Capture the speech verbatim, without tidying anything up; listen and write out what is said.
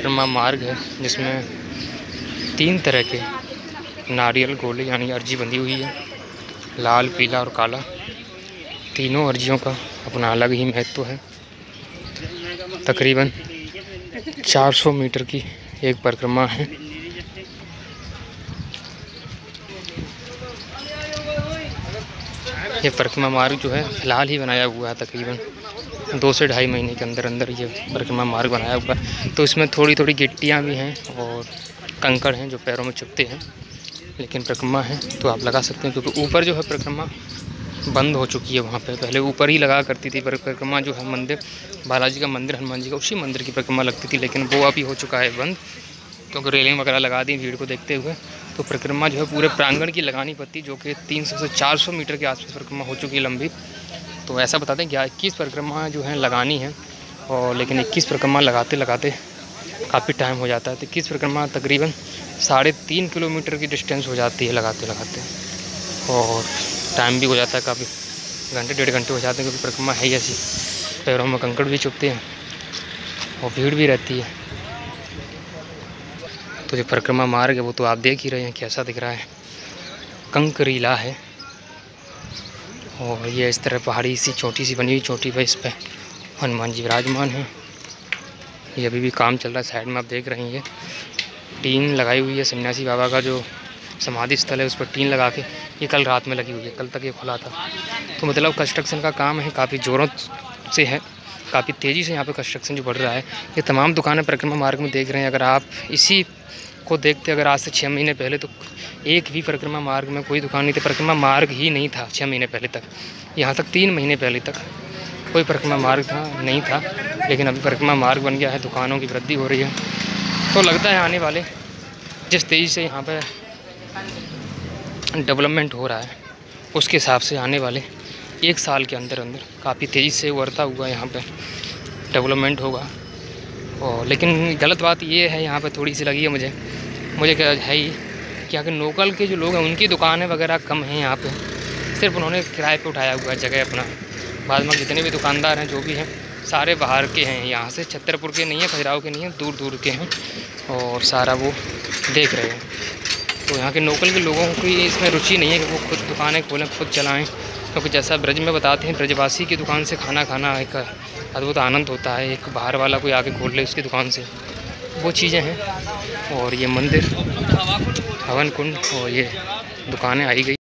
परिक्रमा मार्ग है जिसमें तीन तरह के नारियल गोले यानी अर्जी बंधी हुई है, लाल, पीला और काला। तीनों अर्जियों का अपना अलग ही महत्व है। तकरीबन चार सौ मीटर की एक परिक्रमा है। ये परिक्रमा मार्ग जो है फ़िलहाल ही बनाया हुआ है, तकरीबन दो से ढाई महीने के अंदर अंदर ये परिक्रमा मार्ग बनाया हुआ है। तो इसमें थोड़ी थोड़ी गिट्टियाँ भी हैं और कंकड़ हैं जो पैरों में चुभते हैं, लेकिन परिक्रमा है तो आप लगा सकते हैं, क्योंकि ऊपर जो है परिक्रमा बंद हो चुकी है। वहाँ पे पहले ऊपर ही लगा करती थी परिक्रमा, जो है मंदिर बालाजी का मंदिर, हनुमान जी का, उसी मंदिर की परिक्रमा लगती थी, लेकिन वो अभी हो चुका है बंद। तो अगर रेलिंग वगैरह लगा दी भीड़ को देखते हुए, तो परिक्रमा जो है पूरे प्रांगण की लगानी पड़ती, जो कि तीन सौ से चार सौ मीटर के आसपास परिक्रमा हो चुकी है लंबी। तो ऐसा बताते हैं कि इक्कीस परिक्रमा जो है लगानी है, और लेकिन इक्कीस परिक्रमा लगाते लगाते काफ़ी टाइम हो जाता है। तो इक्कीस परिक्रमा तकरीबन साढ़े तीन किलोमीटर की डिस्टेंस हो जाती है लगाते लगाते, और टाइम भी हो जाता है काफ़ी, घंटे डेढ़ घंटे हो जाते हैं, क्योंकि परिक्रमा है ही ऐसी, पैरों में कंकड़ भी चुभते हैं और भीड़ भी रहती है। तो जो परिक्रमा मार्ग है वो तो आप देख ही रहे हैं कैसा दिख रहा है, कंकरीला है। और ये इस तरह पहाड़ी सी छोटी सी बनी हुई चोटी पर, इस पर हनुमान जी विराजमान हैं। ये अभी भी काम चल रहा है। साइड में आप देख रहे हैं ये टीन लगाई हुई है, सन्यासी बाबा का जो समाधि स्थल है उस पर टीन लगा के, ये कल रात में लगी हुई है, कल तक ये खुला था। तो मतलब कंस्ट्रक्शन का काम है, काफ़ी ज़ोरों से है, काफ़ी तेज़ी से यहाँ पे कंस्ट्रक्शन जो बढ़ रहा है। ये तमाम दुकानें परिक्रमा मार्ग में देख रहे हैं। अगर आप इसी को देखते अगर आज से छः महीने पहले, तो एक भी परिक्रमा मार्ग में कोई दुकान नहीं थी, परिक्रमा मार्ग ही नहीं था छः महीने पहले तक। यहाँ तक तीन महीने पहले तक कोई परिक्रमा मार्ग था नहीं था, लेकिन अभी परिक्रमा मार्ग बन गया है, दुकानों की वृद्धि हो रही है। तो लगता है आने वाले जिस तेज़ी से यहाँ पर डेवलपमेंट हो रहा है, उसके हिसाब से आने वाले एक साल के अंदर अंदर काफ़ी तेज़ी से उभरता हुआ यहाँ पे डेवलपमेंट होगा। और लेकिन गलत बात ये है यहाँ पे थोड़ी सी लगी है मुझे मुझे क्या है ही कि यहाँ के लोकल के जो लोग हैं उनकी दुकानें वगैरह कम हैं यहाँ पे, सिर्फ उन्होंने किराए पे उठाया हुआ है जगह अपना। बाद में जितने भी दुकानदार हैं जो भी हैं सारे बाहर के हैं, यहाँ से छतरपुर के नहीं है, खजुराहो के नहीं है, दूर दूर के हैं, और सारा वो देख रहे हैं। तो यहाँ के लोकल के लोगों की इसमें रुचि नहीं है कि वो खुद दुकानें खोलें, खुद चलाएं, क्योंकि जैसा ब्रज में बताते हैं, ब्रजवासी की दुकान से खाना खाना एक अद्भुत आनंद होता है। एक बाहर वाला कोई आके खोल ले उसकी दुकान से, वो चीज़ें हैं। और ये मंदिर, हवन कुंड और ये दुकानें आई गई।